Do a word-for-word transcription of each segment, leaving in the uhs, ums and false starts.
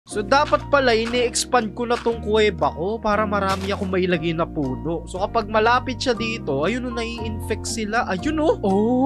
So, dapat pala, ini-expand ko na tong kuweba ko para marami akong mailagay na puno. So, kapag malapit siya dito, ayun o, nai-infect sila. Ayun o.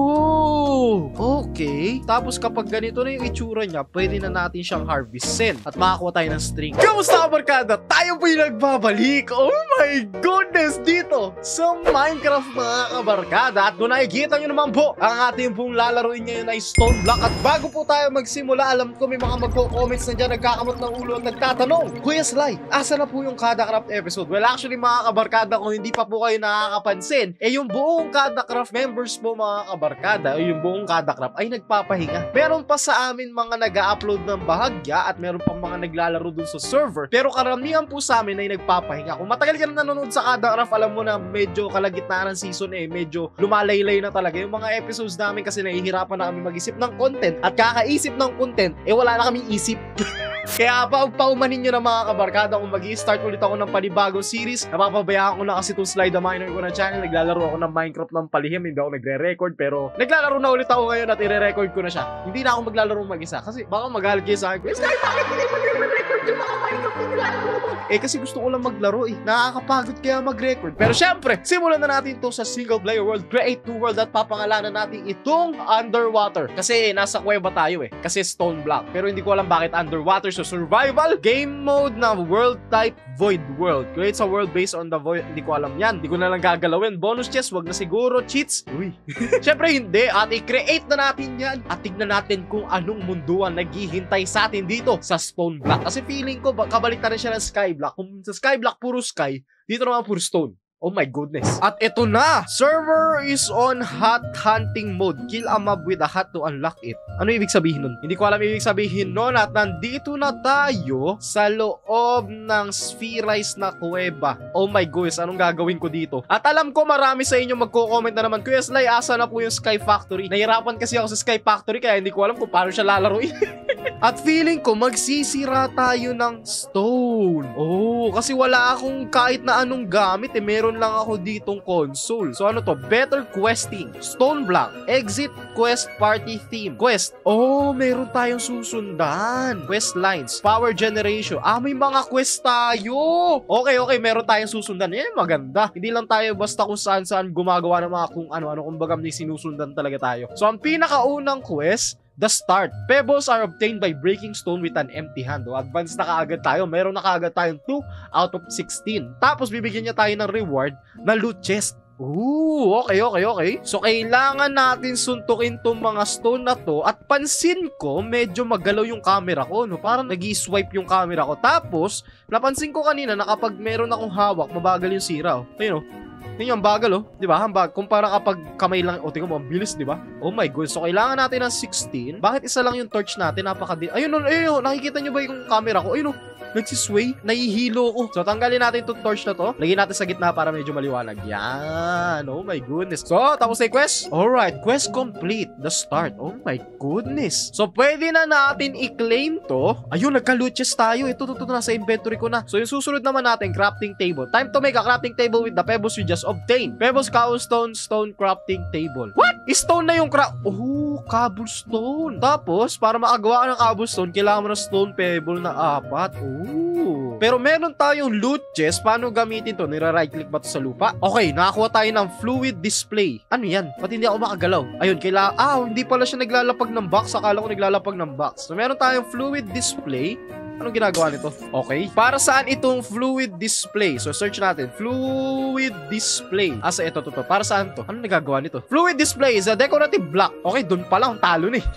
Oh! Okay. Tapos, kapag ganito na yung itsura niya, pwede na natin siyang harvestin at makakuha tayo ng string. Kamusta, barkada? Tayo po yung nagbabalik. Oh my goodness! Dito sa Minecraft, mga kabarkada. At kung nakikita nyo naman po, ang ating pong lalaroin ngayon ay Stone Block. At bago po tayo magsimula, alam ko may mga magko-comments na dyan, nagkakamot ng ulo at nagtatanong, Kuya Sly, asa na po yung Kada Craft episode? Well, actually, mga kabarkada, kung hindi pa po kayo nakakapansin, eh yung buong Kada Craft members po, mga kabarkada, o yung buong Kada Craft ay nagpapahinga. Meron pa sa amin mga nag-upload ng bahagya at meron pa mga naglalaro dun sa server. Pero karamihan po sa amin ay nagpapahinga. Kung matagal ka na nanonood sa Kada Craft, alam mo na medyo kalagitnaan ng season eh, medyo lumalaylay na talaga yung mga episodes namin kasi nahihirapan na kami mag-isip ng content at kakaisip ng content, eh wala na kaming isip. Kaya paumanin nyo na mga kabarkada kung mag-i-start ulit ako ng panibagong series. Napapabayaan ko na kasi itong Sly the Miner ko na channel. Naglalaro ako ng Minecraft ng palihim. Hindi ako nagre-record pero naglalaro na ulit ako ngayon at i-re-record ko na siya. Hindi na ako maglalaro mag-isa kasi baka magalit kayo sa akin. Sly, bakit hindi mag-record yung mga Minecraft naglalaro? Eh kasi gusto ko lang maglaro eh. Nakakapagod kaya mag-record. Pero syempre, simulan na natin to sa single player world. Create new world at papangalanan natin itong underwater. Kasi nasa kuweba tayo eh. Kasi stone block. Pero hindi ko alam bakit underwater. So survival game mode na world type void world. Creates a world based on the void. Hindi ko alam yan. Hindi ko na lang gagalawin. Bonus chest, wag na siguro. Cheats. Uy. Syempre hindi. At i-create na natin yan. At tignan natin kung anong mundo ang naghihintay sa atin dito sa stone block. Kasi feeling ko kabalik na rin siya ng sky block. Kung sa sky block puro sky, dito naman puro stone. Oh my goodness. At ito na! Server is on hot hunting mode. Kill a mob with a hat to unlock it. Ano ibig sabihin nun? Hindi ko alam ibig sabihin nun. At nandito na tayo sa loob ng spherized na kuweba. Oh my goodness, anong gagawin ko dito? At alam ko marami sa inyo magko-comment na naman, Kuya Sly, asa na po yung Sky Factory? Nahirapan kasi ako sa Sky Factory kaya hindi ko alam kung paano siya lalaruin. At feeling ko magsisira tayo ng stone. Oh, kasi wala akong kahit na anong gamit eh. Meron lang ako ditong console. So ano to? Better questing. Stone block. Exit quest party theme. Quest. Oh, meron tayong susundan. Quest lines. Power generation. Ah, may mga quest tayo. Okay, okay. Meron tayong susundan. Eh, maganda. Hindi lang tayo basta kung saan-saan gumagawa ng mga kung ano-ano. Kumbaga may sinusundan talaga tayo. So ang pinakaunang quest, the start. Pebbles are obtained by breaking stone with an empty hand. O, advance na kaagad tayo. Meron na kaagad tayong two out of sixteen. Tapos, bibigyan niya tayo ng reward na loot chest. Ooh, okay, okay, okay. So, kailangan natin suntukin tong mga stone na to. At pansin ko, medyo magalaw yung camera ko, no? Parang nag-i-swipe yung camera ko. Tapos, napansin ko kanina na kapag meron akong hawak, mabagal yung sira, oh. Ayun, oh. Yun yung bagal, oh. Diba? Hambag. Kumpara kapag kamay lang. O, tingnan mo, ang bilis, diba? Oh my God. So, kailangan natin ng sixteen. Bakit isa lang yung torch natin? Napakadi... Ayun, oh, ayun, oh. Nakikita nyo ba yung camera ko? Ayun, oh. Nagsisway. Nahihilo ko. So, tanggalin natin itong torch na to. Lagyan natin sa gitna para medyo maliwanag. Yan. Oh my goodness. So, tapos na yung quest? Alright. Quest complete. The start. Oh my goodness. So, pwede na natin i-claim to. Ayun, nagka-loot chest tayo. Ito, ito, ito. Nasa inventory ko na. So, yung susunod naman natin, crafting table. Time to make a crafting table with the pebbles we just obtain. Pebbles, cobblestone, stone crafting table. What? Stone na yung craft. Oh, cobblestone. Tapos, para makagawa ka ng cobblestone, kailangan mo ng stone pebble na apat. Oh. Pero meron tayong loot chest. Paano gamitin to? Nira-right click ba to sa lupa? Okay, nakakuha tayo ng fluid display. Ano yan? Ba't hindi ako makagalaw? Ayun, kailangan... Ah, hindi pala siya naglalapag ng box. Akala ko naglalapag ng box. So, meron tayong fluid display. Anong ginagawa nito? Okay. Para saan itong fluid display? So, search natin. Fluid display. Asa ito, to, to. Para saan to? Anong nagagawa nito? Fluid display is a decorative block. Okay, dun pala. Ang talo ni.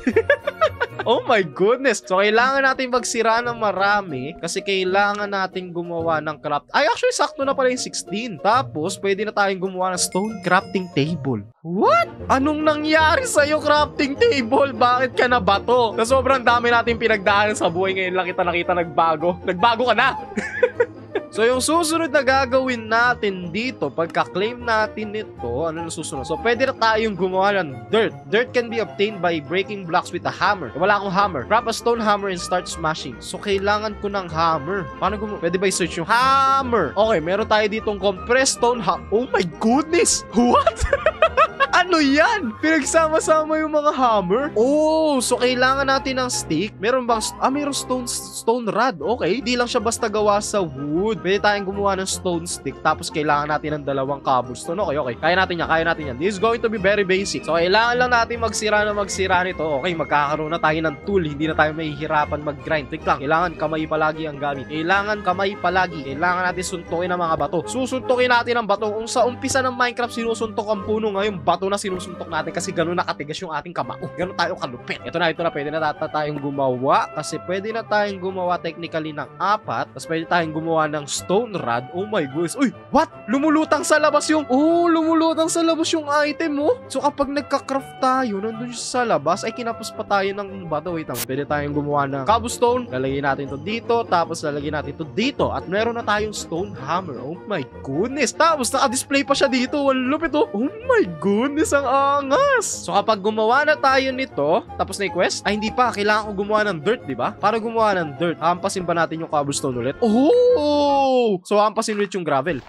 Oh my goodness. So, kailangan natin magsira ng marami kasi kailangan natin gumawa ng craft. Ay, actually, sakto na pala yung sixteen. Tapos, pwede na tayong gumawa ng stone crafting table. What? Anong nangyari sa'yo, crafting table? Bakit ka na bato? Na sobrang dami natin pinagdaanan sa buhay ngayon lang kita nakita nagbago. Nagbago ka na! So, yung susunod na gagawin natin dito, pagka-claim natin ito, ano na susunod? So, pwede na tayong gumawa ng dirt. Dirt can be obtained by breaking blocks with a hammer. Wala akong hammer. Grab a stone hammer and start smashing. So, kailangan ko ng hammer. Paano gumawa? Pwede ba i-search yung hammer? Okay, meron tayo ditong compressed stone hammer. Oh my goodness! What? Ano yan? Pinagsama-sama yung mga hammer? Oh, so kailangan natin ng stick. Meron bang, ah, meron stone, stone rod. Okay, di lang siya basta gawa sa wood. Pwede tayong gumawa ng stone stick. Tapos kailangan natin ng dalawang cobblestone. Okay, okay. Kaya natin yan, kaya natin yan. This is going to be very basic. So, kailangan lang natin magsira na magsira nito. Okay, magkakaroon na tayo ng tool. Hindi na tayo mahihirapan mag-grind. Tik lang, kailangan kamay palagi ang gamit. Kailangan kamay palagi. Kailangan natin suntukin ang mga bato. Susuntukin natin ang bato. Kung sa umpisa ng Minecraft sinusuntok ang puno, ngayon bato na sinusuntok natin kasi ganun nakatigas yung ating kamao. Ganun tayo kalupit. Ito na, ito na. Pwede na tata tayong gumawa kasi pwede na tayong gumawa technically ng apat. Tapos pwede tayong gumawa ng stone rod. Oh my goodness. Uy, what? Lumulutang sa labas yung... Oh, lumulutang sa labas yung item mo. Oh. So kapag nagka-craft tayo, nandun sa labas, ay kinapos pa tayo ng bato. Wait lang. Pwede tayong gumawa ng cobblestone. Lalagyan natin to dito. Tapos lalagyan natin to dito. At meron na tayong stone hammer. Oh my goodness. Tapos naka-display pa siya dito. Ang lupit oh. Oh my goodness. Ang angas. So kapag gumawa na tayo nito, tapos na i-quest, ay hindi pa. Kailangan ko gumawa ng dirt, di ba? Para gumawa ng dirt, hampasin ba natin yung cobblestone ulit? Oh! So hampasin ulit yung gravel.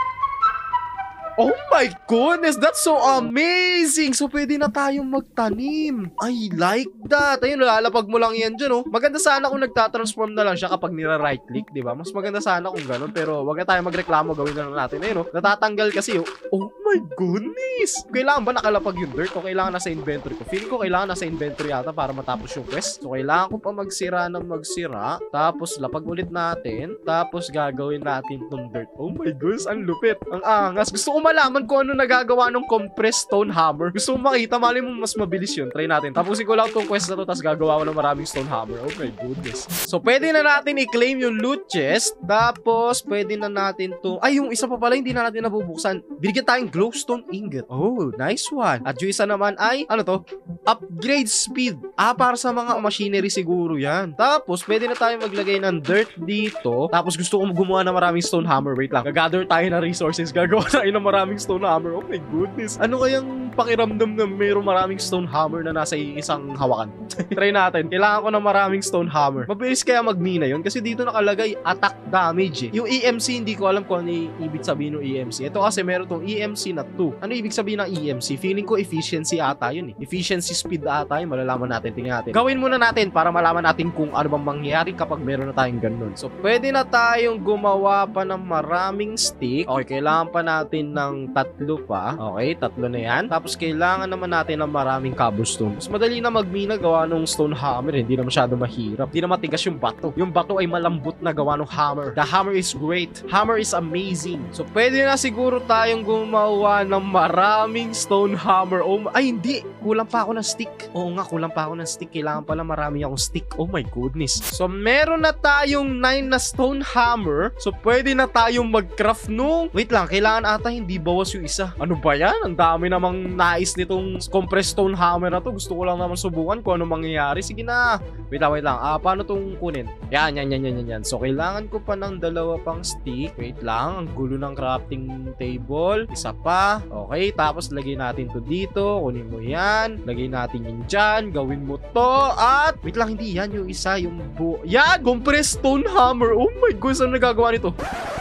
Oh my goodness, that's so amazing! So, pwede na tayong magtanim. I like that. Ayun, lalapag mo lang yan dyan, oh. Maganda sana kung nagtatransform na lang siya kapag nira-right click, di ba? Mas maganda sana kung ganun, pero wag na tayo magreklamo, gawin na lang natin. Ayun, oh. Natatanggal kasi, oh. Oh my goodness! Kailangan ba nakalapag yung dirt o kailangan nasa inventory ko? Feeling ko kailangan nasa inventory yata para matapos yung quest. So, kailangan ko pa magsira ng magsira. Tapos, lapag ulit natin. Tapos, gagawin natin tong dirt. Oh my goodness, ang lupit. Ang angas. Gusto ko malaman kung ano nagagawa ng compressed stone hammer. Gusto mo makita, mali mo mas mabilis yun. Try natin. Tapusin ko lang tong quest na to, tapos gagawa ko ng maraming stone hammer. Oh my goodness. So, pwede na natin i-claim yung loot chest. Tapos, pwede na natin to... Ay, yung isa pa pala, hindi na natin nabubuksan. Binigyan tayong glowstone ingot. Oh, nice one. At yung isa naman ay, ano to? Upgrade speed. Ah, para sa mga machinery siguro yan. Tapos, pwede na tayo maglagay ng dirt dito. Tapos, gusto ko gumawa ng maraming stone hammer. Wait lang. Gagather tayo ng resources. Gagawa tayo ng maraming stone hammer. Oh my goodness. Ano kayang pakiramdam na mayroong maraming stone hammer na nasa isang hawakan? Try natin. Kailangan ko ng maraming stone hammer. Mabilis kaya magmina yun? Kasi dito nakalagay attack damage eh. Yung E M C, hindi ko alam kung ano yung ibig sabihin ng E M C. Ito kasi meron tong E M C na two. Ano ibig sabihin ng E M C? Feeling ko efficiency ata yun eh. Efficiency speed ata yun. Malalaman natin. Tingnan natin. Gawin muna natin para malaman natin kung ano bang mangyayari kapag meron na tayong ganun. So, pwede na tayong gumawa pa ng maraming stick. Okay, kailangan pa natin ng tatlo pa. Okay, tatlo na yan. Tapos, kailangan naman natin ng maraming cobblestone. Mas madali na magmina gawa ng stone hammer. Hindi na masyado mahirap. Hindi na matigas yung bato. Yung bato ay malambot na gawa ng hammer. The hammer is great. Hammer is amazing. So, pwede na siguro tayong gumawa ng maraming stone hammer. Oh, ay, hindi. Kulang pa ako ng stick. Oo nga, kulang pa ako ng stick. Kailangan pala marami akong stick. Oh my goodness. So, meron na tayong nine na stone hammer. So, pwede na tayong mag-craft nung... Wait lang, kailangan ata hindi bawas yung isa. Ano ba yan? Ang dami namang nais nitong compressed stone hammer na to. Gusto ko lang naman subukan kung ano mangyayari. Sige na. Wait lang, wait lang. Ah, paano tong kunin? Yan, yan, yan, yan, yan, yan. So, kailangan ko pa ng dalawa pang stick. Wait lang. Ang gulo ng crafting table. Isa pa. Okay, tapos lagay natin to dito. Kunin mo yan. Lagay natin yun dyan. Gawin mo to. At, wait lang, hindi yan. Yung isa, yung bu... Yan! Compressed stone hammer. Oh my God, saan nagagawa nito?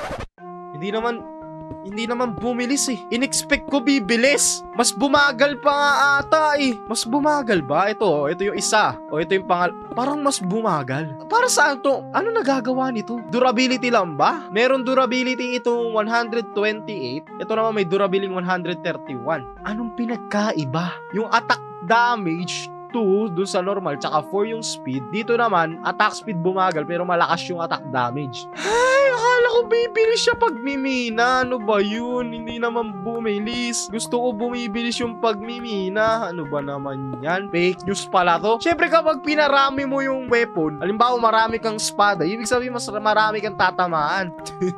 Hindi naman... Hindi naman bumilis eh. In-expect ko bibilis. Mas bumagal pa nga ata eh. Mas bumagal ba? Ito, ito yung isa. O ito yung pangal... Parang mas bumagal. Para saan to? Ano nagagawa nito? Durability lang ba? Meron durability itong one hundred twenty-eight. Ito naman may durability one hundred thirty-one. Anong pinagkaiba? Yung attack damage two dun sa normal, tsaka four yung speed. Dito naman, attack speed bumagal pero malakas yung attack damage. Ay, akala ko bibilis siya pag mimina. Ano ba yun? Hindi naman bumilis. Gusto ko bumibilis yung pagmimina. Ano ba naman yan? Fake news pala to. Siyempre kapag pinarami mo yung weapon, halimbawa marami kang espada, ibig sabihin mas marami kang tatamaan.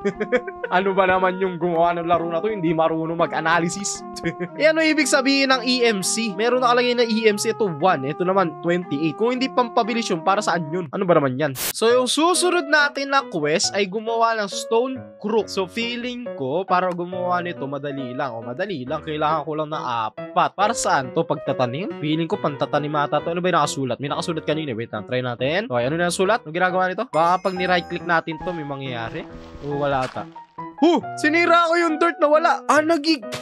Ano ba naman yung gumawa ng laro na to? Hindi marunong mag-analysis. E ano ibig sabihin ng E M C? Meron nakalagay na E M C. Ito one. Ito naman twenty-eight. Kung hindi pampabilis yun, para saan yun? Ano ba naman yan? So yung susunod natin na quest ay gumawa ng stone crook. So feeling ko para gumawa nito madali lang. O madali lang. Kailangan ko lang na apat. Para saan to? Pagtatanim? Feeling ko pantatanim ata to. Ano ba yung nakasulat? May nakasulat kanina. Wait lang. Try natin. Okay, ano na nasulat? Ano ginagawa nito? Baka pag ni-right click natin to may mangyayari. O wala ata. Huh! Sinira ko yung dirt na wala. Ah, nagig... Oh!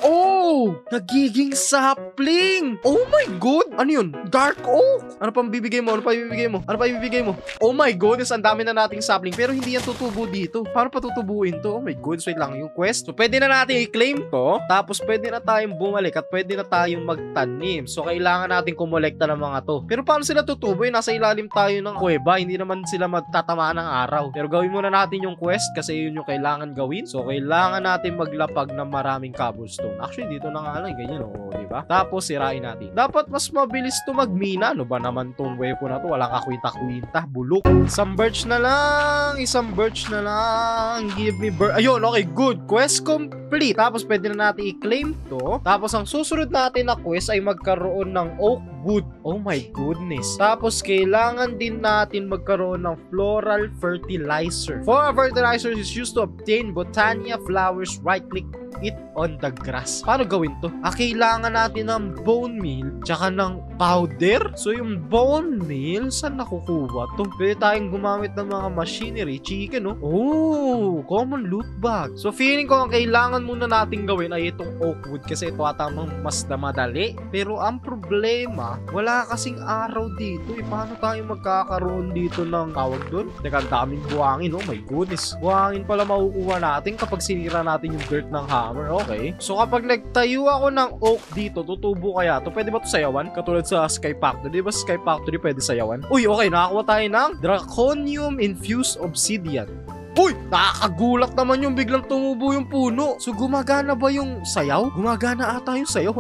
Oh! Nagiging sapling! Oh my God! Ano yun? Dark oak! Ano pa bibigay mo? Ano pa bibigay mo? Ano pa bibigay mo? Oh my goodness, ang dami na nating sapling. Pero hindi yan tutubo dito. Paano pa tutubuin to? Oh my goodness, wait lang. Yung quest. So, pwede na natin i-claim to. Tapos, pwede na tayong bumalik at pwede na tayong magtanim. So, kailangan natin kumolekta ng mga to. Pero paano sila tutubo? Eh, nasa ilalim tayo ng kuweba. Hindi naman sila magtatamaan ng araw. Pero gawin muna natin yung quest kasi yun yung kailangan gawin. So, kailangan natin maglapag ng maraming cobblestone. Actually, dito na nga lang. Ganyan, oh, diba? Tapos, sirain natin. Dapat mas mabilis to magmina. Ano ba naman tong weapon na to? Walang kakwinta-kwinta. Bulok. Isang birch na lang. Isang birch na lang. Give me birch. Ayun, okay, good. Quest complete. Tapos, pwede na natin i-claim to. Tapos, ang susunod natin na quest ay magkaroon ng oak wood. Oh my goodness. Tapos, kailangan din natin magkaroon ng floral fertilizer. Floral fertilizer is used to obtain botania flowers. Right-click it on the grass. Paano gawin to? Ah, kailangan natin ng bone meal tsaka ng powder. So, yung bone meal, saan nakukuha to? Pwede tayong gumamit ng mga machinery. Chicken, no? Oh, common loot bag. So, feeling ko ang kailangan muna natin gawin ay itong oak wood kasi ito ata mas na madali. Pero ang problema, wala kasing araw dito. Eh, paano tayo magkakaroon dito ng tawag doon? Teka, ang daming buhangin. Oh my goodness. Buhangin pala makukuha natin kapag sinira natin yung dirt ng hammer. Okay. So, kapag nagtayo ako ng oak dito, tutubo kaya to. Pwede ba to sayawan? Katulad sa Sky Factory. Di ba sa Sky Factory pwede sayawan? Uy, okay. Nakakuha tayo ng Draconium Infused Obsidian. Uy! Nakakagulat naman yung biglang tumubo yung puno. So, gumagana ba yung sayaw? Gumagana ata yung sayaw.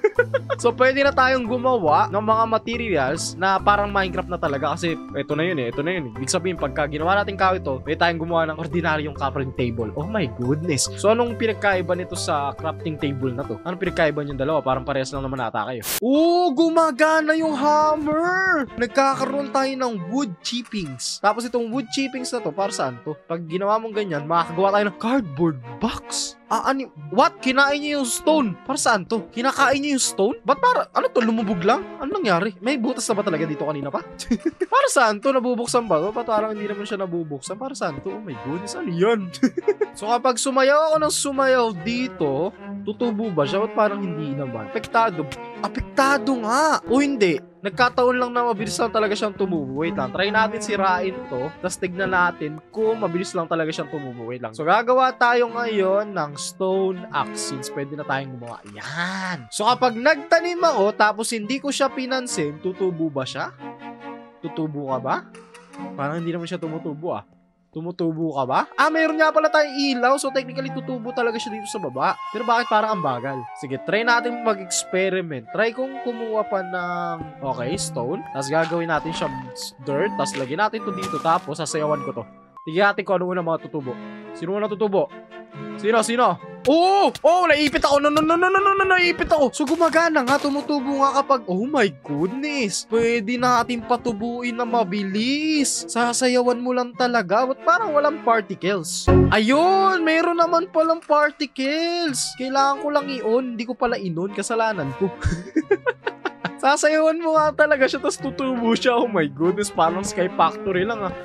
So, pwede na tayong gumawa ng mga materials na parang Minecraft na talaga kasi ito na yun eh. Ito na yun eh. Ibig sabihin, pagka ginawa natin kahoy ito, pwede tayong gumawa ng ordinaryong crafting table. Oh my goodness. So, anong pinagkaiba nito sa crafting table na to? Anong pinagkaiba yung dalawa? Parang parehas lang naman ata kayo. Oh, gumagana yung hammer! Nagkakaroon tayo ng wood chippings. Tapos itong wood chippings na to, para saan to? Pag ginawa mong ganyan, makakagawa tayo ng cardboard box. Ah, ano? What? Kinain niya yung stone. Para saan to? Kinakain niya yung stone? Ba't para? Ano to? Lumubog lang? Ano nangyari? May butas na ba talaga dito kanina pa? Para saan to? Nabubuksan ba to? Ba't parang hindi naman siya nabubuksan? Para saan to? Oh my goodness, ano yan? So kapag sumayaw ako ng sumayaw dito, tutubo ba siya? Ba't parang hindi naman? Apektado. Apektado nga! O hindi? Nagkataon lang na mabilis lang talaga siyang tumubo. Wait lang, try natin sirain to. Tapos tignan natin kung mabilis lang talaga siyang tumubo. Wait lang. So gagawa tayo ngayon ng stone axe since pwede na tayong gumawa. Yan! So kapag nagtanim ako tapos hindi ko siya pinansin, tutubo ba siya? Tutubo ka ba? Parang hindi naman siya tumutubo ah. Tumutubo ka ba? Ah, meron nga pala tayong ilaw. So, technically, tutubo talaga siya dito sa baba. Pero bakit parang ang bagal? Sige, try natin mag-experiment. Try kong kumuha pa ng, okay, stone. Tapos gagawin natin siya dirt. Tapos lagyan natin to dito. Tapos, sasayawan ko to. Tignan natin kung ano muna mga tutubo. Sino muna tutubo? Sino? Sino? Oh! Oh! Naipit ako! No, no, no, no, no, no, no, naipit ako! So, gumagana nga. Tumutubo nga kapag, oh my goodness! Pwede natin patubuin na mabilis. Sasayawan mo lang talaga. Ba't parang walang particles? Ayun! Meron naman palang particles. Kailangan ko lang i-on. Hindi ko pala in-on. Kasalanan ko. Sasayawan mo nga talaga siya, tapos tutubo siya. Oh my goodness, parang Sky Factory lang ah.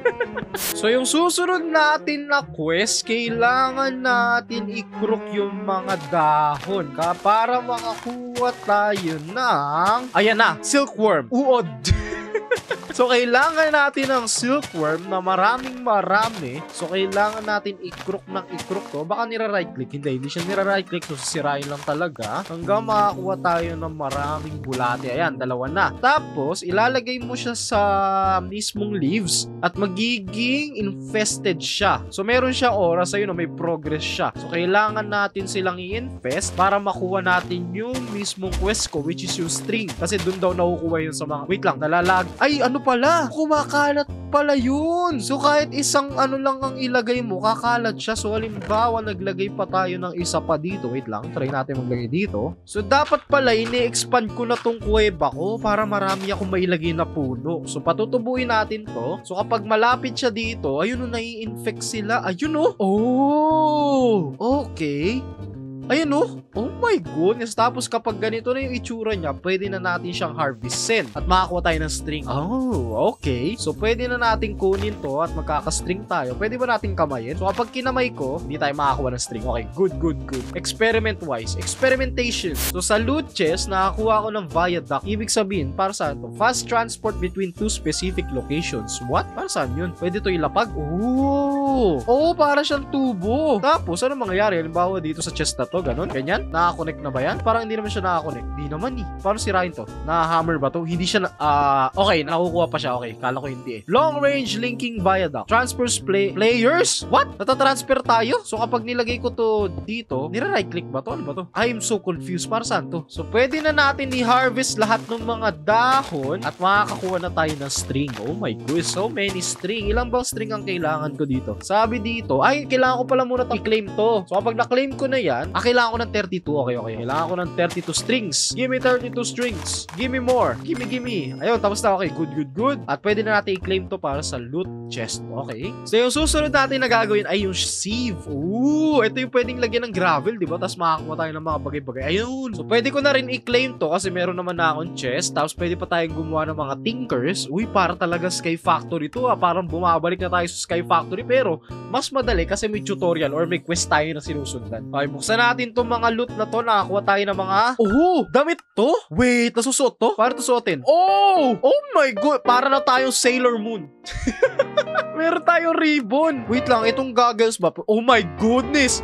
So yung susunod natin na quest, kailangan natin i-crook yung mga dahon ka para makakuha tayo ng, ayan na, silkworm, uod. So, kailangan natin ng silkworm na maraming marami. So, kailangan natin i-crook ng i-crook to. Baka nira-right click. Hindi, hindi siya nira-right click. So, sisirain lang talaga. Hanggang makakuha tayo ng maraming bulate. Ayan, dalawa na. Tapos, ilalagay mo siya sa mismong leaves at magiging infested siya. So, meron siya oras. Ayun, may progress siya. So, kailangan natin silang i-infest para makuha natin yung mismong quest ko, which is yung string. Kasi dun daw nakukuha yun sa mga... Wait lang, nalalag. Ay, ano pala? Kumakalat pala yun. So, kahit isang ano lang ang ilagay mo, kakalat siya. So, halimbawa, naglagay pa tayo ng isa pa dito. Wait lang, try natin maglagay dito. So, dapat pala, ini-expand ko na tong kuweba ko para marami akong mailagay na puno. So, patutubuin natin to. So, kapag malapit siya dito, ayun o, nai-infect sila. Ayun o. Oh! Okay. Ayan oh. Oh my goodness. Tapos kapag ganito na yung itsura niya, pwede na natin siyang harvestin at makakuha tayo ng string. Oh, okay. So pwede na natin kunin to at magkaka-string tayo. Pwede ba natin kamayin? So kapag kinamay ko, hindi tayo makakuha ng string. Okay, good, good, good. Experiment wise. Experimentation. So sa loot chest, nakakuha ko ng viaduct. Ibig sabihin, para saan to? Fast transport between two specific locations. What? Para saan yun? Pwede to ilapag? Oh! Oh, para siyang tubo. Tapos, ano mangyayari? Halimbawa dito sa chest na to, ganun, ganyan. Nakakonect na ba yan? Parang hindi naman siya nakakonect. Hindi naman eh. Paano sirain to? Na-hammer ba to? Hindi siya na... Ah, uh, okay, nakukuha pa siya. Okay, kala ko hindi eh. Long range linking viaduct. Transfers play players? What? Natatransfer tayo? So, kapag nilagay ko to dito, nira-right click ba to? Ano ba to? I am so confused. Para saan to? So, pwede na natin i-harvest lahat ng mga dahon at makakakuha na tayo ng string. Oh my goodness, so many string. Ilang bang string ang kailangan ko dito? Sabi dito, ay, kailangan ko pala muna i-claim to. So, kapag na-claim ko na yan, ah, kailangan ko ng thirty-two. Okay, okay. Kailangan ko ng thirty-two strings. Give me thirty-two strings. Give me more. Give me, give me. Ayun, tapos na. Okay, good, good, good. At pwede na natin i-claim to para sa loot chest. Okay. So, yung susunod natin na gagawin ay yung sieve. Ooh, ito yung pwedeng lagyan ng gravel, di ba? Tapos makakuha tayo ng mga bagay-bagay. Ayun. So, pwede ko na rin i-claim to kasi meron naman na akong chest. Tapos, pwede pa tayong gumawa ng mga tinkers. Uy, para talaga Sky Factory to, ah. Parang bumabalik na tayo sa Sky Factory. Pero, mas madali kasi may tutorial or may quest tayo na sinusundan. Okay, buksan natin tong mga loot na to. Nakakuha tayo ng mga... Oh, damit to? Wait, nasusuot to? Para to suotin. Oh! Oh my God! Para na tayong Sailor Moon. Meron tayong ribbon. Wait lang, itong goggles ba? Oh my goodness!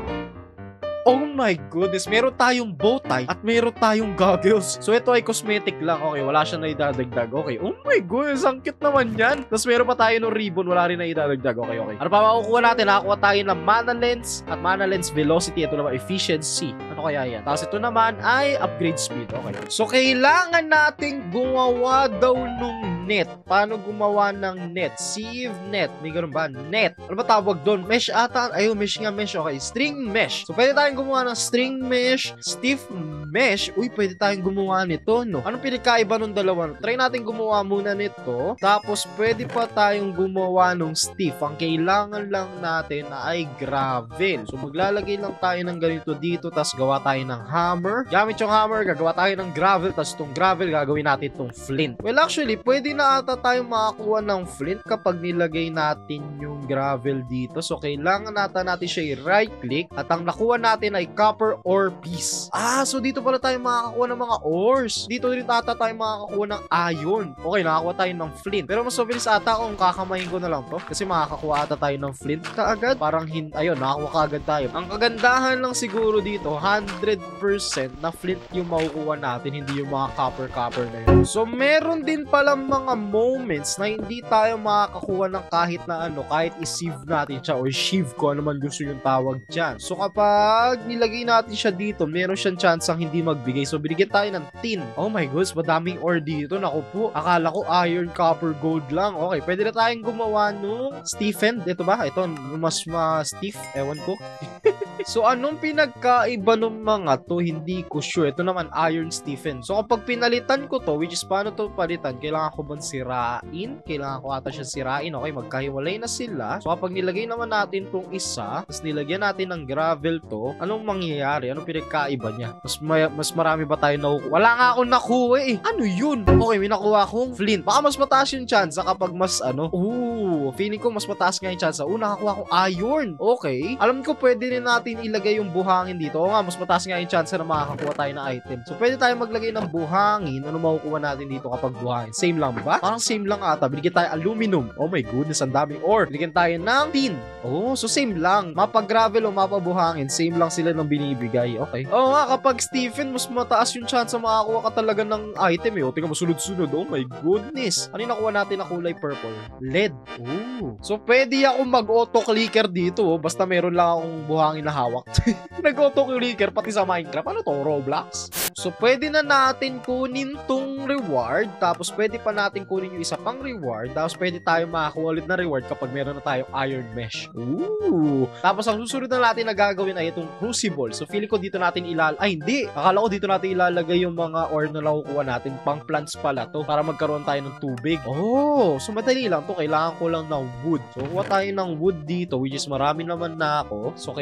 Oh my goodness, meron tayong bow tie at meron tayong goggles. So ito ay cosmetic lang. Okay, wala siyang naidadagdag. Okay, oh my goodness, ang cute naman yan. Tapos meron pa tayo ng ribbon, wala rin naidadagdag. Okay, okay. Ano pa makukuha natin? Nakakuha tayo ng mana lens at mana lens velocity. Ito naman, efficiency. Ano kaya yan? Tapos ito naman ay upgrade speed. Okay. So kailangan nating gumawa daw nung net. Paano gumawa ng net? Sieve net. May ganun ba? Net. Ano ba tawag doon? Mesh ata. Ayun, mesh nga mesh. Okay, string mesh. So pwede tayong gumawa ng string mesh, stiff mesh. Uy, pwede tayong gumawa nito, no? Anong pinagkaiba ng dalawa? Try natin gumawa muna nito. Tapos, pwede pa tayong gumawa ng stiff. Ang kailangan lang natin ay gravel. So, maglalagay lang tayo ng ganito dito. Tapos, gawa tayo ng hammer. Gamit yung hammer, gagawa tayo ng gravel. Tapos, itong gravel, gagawin natin itong flint. Well, actually, pwede na ata tayong makakuha ng flint kapag nilagay natin yung gravel dito. So, kailangan nata natin siya i-right click. At ang nakuha natin ay copper ore piece. Ah, so dito pala tayo makakakuha ng mga ores. Dito rin ata tayo makakakuha ng iron. Okay, nakakuha tayo ng flint. Pero mas mabilis ata kung kakamayin ko na lang to. Kasi makakakuha ata tayo ng flint kaagad. Parang, ayun, nakakuha kaagad tayo. Ang kagandahan lang siguro dito, one hundred percent na flint yung makukuha natin, hindi yung mga copper-copper na yun. So, meron din palang mga moments na hindi tayo makakakuha ng kahit na ano, kahit i-sieve natin siya or sheave ko, ano man gusto yung tawag dyan. So, kapag nilagay natin siya dito, meron siyang chance ang hindi magbigay. So, binigyan tayo ng tin. Oh my goodness, madaming ore dito. Naku po, akala ko iron, copper, gold lang. Okay, pwede na tayong gumawa nung Stephen. Ito ba? Ito, mas ma-stiff. Ewan ko. So, anong pinagkaiba ng mga to? Hindi ko sure. Ito naman, iron Stephen. So, kapag pinalitan ko to, which is paano to palitan? Kailangan ko bang sirain? Kailangan ko ata siya sirain. Okay, magkahiwalay na sila. So, kapag nilagay naman natin tong isa, tapos nilagyan natin ng gravel to, anong mangyayari? Anong pinagkaiba niya? Mas, may, mas marami ba tayo nakukuha? Wala nga akong nakuha eh. Ano yun? Okay, may nakuha akong flint. Baka mas mataas yung chance kapag mas ano. Ooh, feeling ko mas mataas nga yung chance. Oo, nakakuha akong iron. Okay. Alam ko pwede rin natin ilagay yung buhangin dito. Oo nga, mas mataas nga yung chance na makakakuha tayo ng item. So, pwede tayo maglagay ng buhangin. Ano makukuha natin dito kapag buhangin? Same lang ba? Parang same lang ata. Binigyan tayo aluminum. Oh my goodness, ang daming ore. Binigyan tayo ng tin. Oh, so same lang. Mapa gravel o mapa buhangin, same lang sila ng binibigay. Okay. Oo nga, kapag Stephen, mas mataas yung chance na makakuha ka talaga ng item eh. O, tingnan mo, sunod-sunod. Oh my goodness. Ano yung nakuha natin na kulay purple? Lead. Ooh. So, pwede ako mag-auto-clicker dito. Oh. Basta meron lang akong buhangin na hawak. Nag-auto-clicker pati sa Minecraft. Ano to? Roblox? So, pwede na natin kunin tong reward. Tapos, pwede pa natin kunin yung isa pang reward. Tapos, pwede tayo makakuha ulit na reward kapag meron na tayong iron mesh. Ooh. Tapos, ang susunod na natin na gagawin ay itong crucible. So, feeling ko dito natin ilal... Ay, hindi! Akala ko dito natin ilalagay yung mga ore na nakukuha natin. Pang plants pala to. Para magkaroon tayo ng tubig. Oh! So, madali lang to. Kailangan ko lang ng wood. So, kuha tayo ng wood dito, which is marami naman na ako. So, kailangan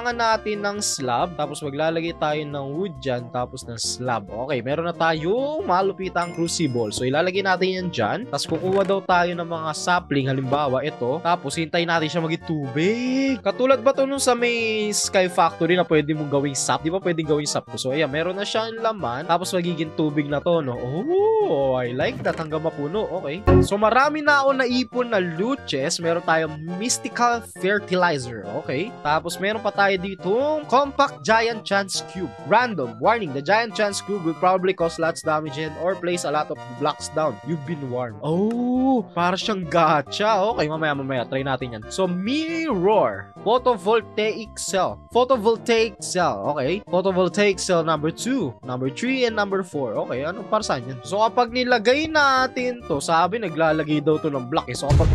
kailangan natin ng slab, tapos maglalagay tayo ng wood dyan, tapos ng slab. Okay, meron na tayong malupitang crucible. So, ilalagay natin yan dyan. Tapos, kukuha daw tayo ng mga sapling, halimbawa, ito. Tapos, hintayin natin siya maging tubig. Katulad ba to nung sa may Sky Factory na pwede mong gawing sap? Di ba pwedeng gawing sap to? So, ayan, meron na siyang laman. Tapos, magiging tubig na to, no? Oh, I like that. Hanggang mapuno. Okay. So, marami na ako naipon na loot chest. Meron tayong mystical fertilizer. Okay. Tapos, meron pa tayo ditong compact giant chance cube. Random. Warning. The giant chance cube will probably cause lots damage and or place a lot of blocks down. You've been warned. Oh, para siyang gacha. Okay, mamaya, mamaya. Try natin yan. So, mirror. Photovoltaic cell. Photovoltaic cell. Okay. Photovoltaic cell number two, number three, and number four. Okay, ano para saan yan? So, kapag nilagay natin to, sabi, naglalagay daw to ng block eh. So, kapag...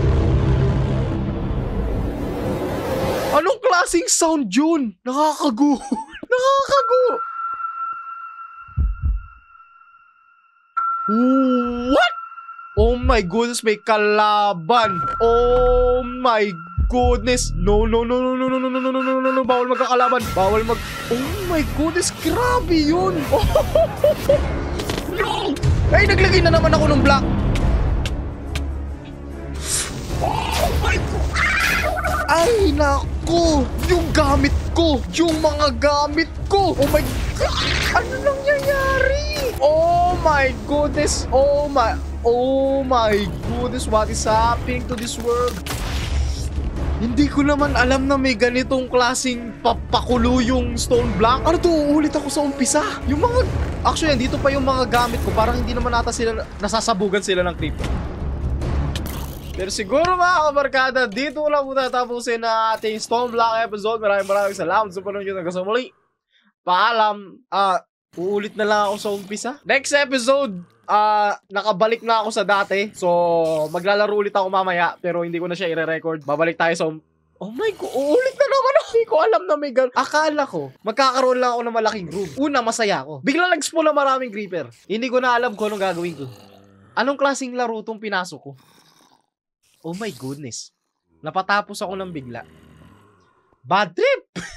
Anong klaseng sound yun? Nakakagu. Nakakagu. What? Oh my goodness, may kalaban. Oh my goodness. No, no, no, no, no, no, no, no, no, no, no, no, no. Bawal magkakalaban. Bawal mag... Oh my goodness, grabe yun. No! Ay, naglagay na naman ako ng block. Oh my God. Ay, naku. Yung gamit ko. Yung mga gamit ko. Oh my God. Ano nangyayari? Oh my goodness. Oh my... Oh my goodness, what is happening to this world? Hindi ko naman alam na may ganitong klaseng papakulo yung stone block. Ano to? Uulit ako sa umpisa. Yung mga... Actually, dito pa yung mga gamit ko. Parang hindi naman nata sila... Nasasabugan sila ng creeper. Pero siguro mga kabarkada, dito lang muna tapusin na ating stone block episode. Maraming maraming salamat sa panonood nyo hanggang sa muli. Paalam. Ah, uulit na lang ako sa umpisa. Next episode, ah, uh, nakabalik na ako sa dati. So, maglalaro ulit ako mamaya. Pero hindi ko na siya i-record. Babalik tayo sa... Oh my God, uulit na naman ako. Hindi ko alam na may gan... Akala ko, magkakaroon lang ako ng malaking room. Una, masaya ako. Bigla nag-spawn na maraming creeper. Hindi ko na alam kung anong gagawin ko. Anong klaseng laro tong pinasok ko? Oh my goodness. Napatapos ako ng bigla. Bad trip!